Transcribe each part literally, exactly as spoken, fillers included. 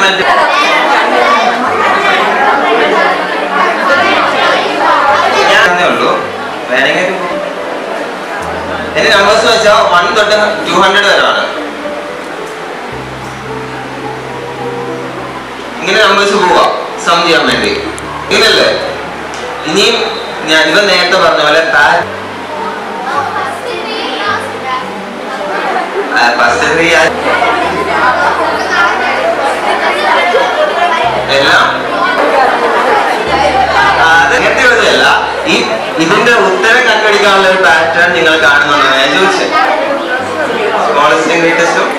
Component ഞാനേ ഉള്ളൂ. വേണമെങ്കിൽ എന്റെ നമ്പേഴ്സ് വെച്ചാൽ വൺ തൊട്ട് ടു ഹൺഡ്രഡ് വരെയാണ്. ഇങ്ങനെ നമ്പേഴ്സ് പോവാ സം ചെയ്യാൻ വേണ്ടി. ഇങ്ങനല്ലേ? ഇനിയും ഞാൻ ഇവ നേരത്തെ പറഞ്ഞ പോലെ എല്ലാം അത് നേരത്തെ ഉള്ളതല്ല. ഈ ഇതിന്റെ ഉത്തരം കണ്ടുപിടിക്കാനുള്ള ഒരു പാറ്റേൺ നിങ്ങൾ കാണുന്നുണ്ടെന്ന് ഞാൻ ചോദിച്ചത്. സ്മോളസ്റ്റും ഗ്രേറ്റസ്റ്റും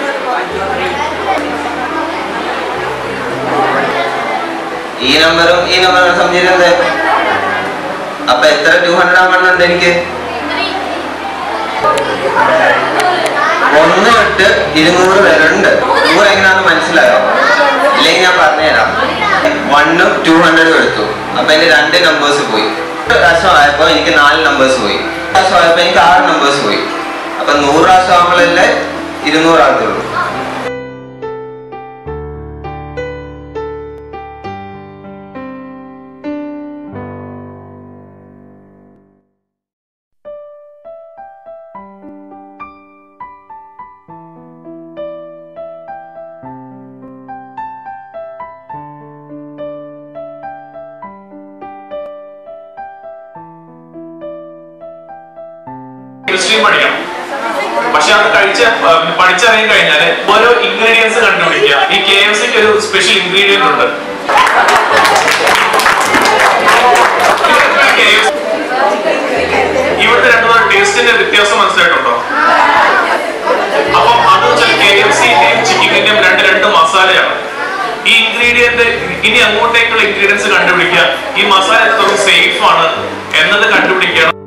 ഈ നമ്പറും ഈ നമ്പറും സംബന്ധിച്ചത്. അപ്പൊ എത്ര ടു ഹൺഡ്രഡ് ആവുന്നുണ്ട്? എനിക്ക് ഒന്ന് തൊട്ട് ഇരുന്നൂറ് വരെ ഉണ്ട്. നൂറ് എങ്ങനെയാണെന്ന് മനസ്സിലായോ? ഇല്ലെങ്കിൽ ഞാൻ പറഞ്ഞുതരാം. വണ്ണും ടു ഹൺഡ്രഡും എടുത്തു. അപ്പൊ എന്റെ രണ്ട് നമ്പേഴ്സ് പോയി. ഒരു പ്രാവശ്യം ആയപ്പോ എനിക്ക് നാല് നമ്പേഴ്സ് പോയി. പ്രാവശ്യം ആയപ്പോ എനിക്ക് ആറ് നമ്പേഴ്സ് പോയി. അപ്പൊ നൂറ് പ്രാവശ്യം ആകുമ്പോഴല്ലേ ഇരുന്നൂറാകത്തുള്ളൂ. പഠിക്കണം. പക്ഷെ അത് കഴിച്ച പഠിച്ചറിയാൻ കഴിഞ്ഞാൽ ഓരോ ഇൻഗ്രീഡിയൻസ് കണ്ടുപിടിക്കുക. ഈ കെ എഫ് സിക്ക് ഒരു സ്പെഷ്യൽ ഇൻഗ്രീഡിയന്റ് ഉണ്ട്. ഇവിടുത്തെ രണ്ടു ടേസ്റ്റിന്റെ വ്യത്യാസം മനസ്സിലായിട്ടുണ്ടോ? അപ്പം അത് വെച്ചാൽ കെ എഫ് സിന്റെയും ചിക്കനിന്റെയും രണ്ട് രണ്ട് മസാലയാണ്. ഈ ഇൻഗ്രീഡിയന്റ് ഇനി അങ്ങോട്ടേക്കുള്ള ഇൻഗ്രീഡിയൻസ് കണ്ടുപിടിക്കുക. ഈ മസാല എത്രയും സേഫ് ആണ് എന്നത് കണ്ടുപിടിക്കണം.